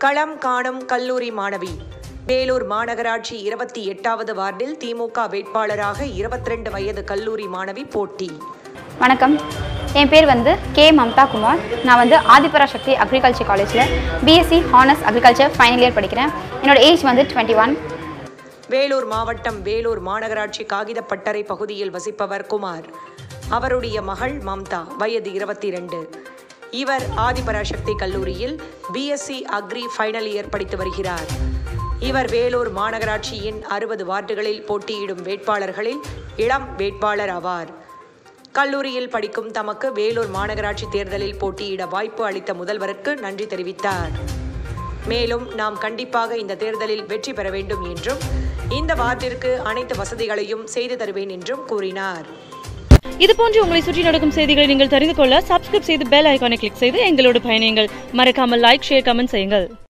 களம் காணும் கல்லூரி மாணவி. வேலூர் மாநகராட்சி 28வது வார்டில் திமுக வேட்பாளராக 22 வயது கல்லூரி மாணவி போட்டி. வணக்கம், என் பேர் கே மம்தா குமார். நான் ஆதிபராசக்தி அக்ரிகல்ச்சர் காலேஜில் BSc honours agriculture final year படிக்கிறேன். என்னோட ஏஜ் 21. வேலூர் மாவட்டம் வேலூர் மாநகராட்சி காகிதப்பட்டறை பகுதியில் வசிப்பவர் குமார். அவருடைய மகள் மம்தா, வயது 22. இவர் ஆதிபராசக்தி கல்லூரியில் பிஎஸ்சி அக்ரி ஃபைனல் இயர் படித்து வருகிறார். இவர் வேலூர் மாநகராட்சியின் 60 வார்டுகளில் போட்டியிடும் வேட்பாளர்களில் இளம் வேட்பாளர் ஆவார். கல்லூரியில் படிக்கும் தமக்கு வேலூர் மாநகராட்சி தேர்தலில் போட்டியிட வாய்ப்பு அளித்த முதல்வருக்கு நன்றி தெரிவித்தார். மேலும் நாம் கண்டிப்பாக இந்த தேர்தலில் வெற்றி பெற வேண்டும் என்றும் இந்த வார்டிற்கு அனைத்து வசதிகளையும் செய்து தருவேன் என்றும் கூறினார். இதுபோன்று உங்களை சுற்றி நடக்கும் செய்திகளை நீங்கள் தெரிந்து கொள்ள சப்ஸ்கிரைப் செய்து பெல் ஐகானை கிளிக் செய்து எங்களோடு பயணியுங்கள். மறக்காமல் லைக், ஷேர், கமெண்ட் செய்யுங்கள்.